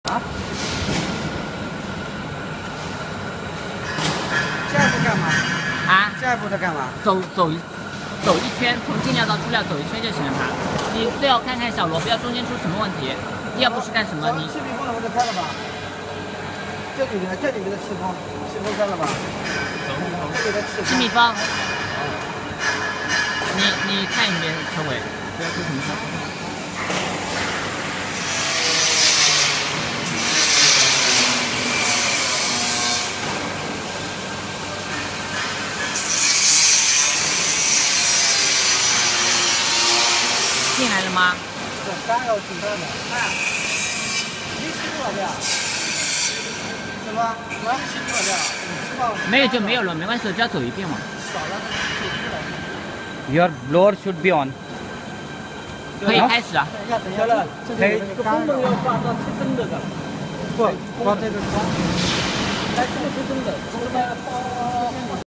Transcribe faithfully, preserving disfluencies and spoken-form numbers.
啊？下一步干嘛？ 啊？ 下一步在干嘛？ 走走一走一圈，从进料到出料走一圈就行了嘛。你最好看看小螺，不要中间出什么问题。要不是干什么？你气密封我就开了吧。这里面这里面的气封，气封开了吧？这里的气气密封。你你看一遍车尾，不要出什么事。进来了吗？ 这三要进三的，哎，你吃多少料？什么？我要吃多少料？你知道？ 没有就没有了，没关系，只要走一遍嘛。 少了就出来。 Your blower should be on。 可以开始啊。 等一下，等一下了，这里这个风灯要挂到车灯的的，不，挂这个窗。哎，这个车灯的。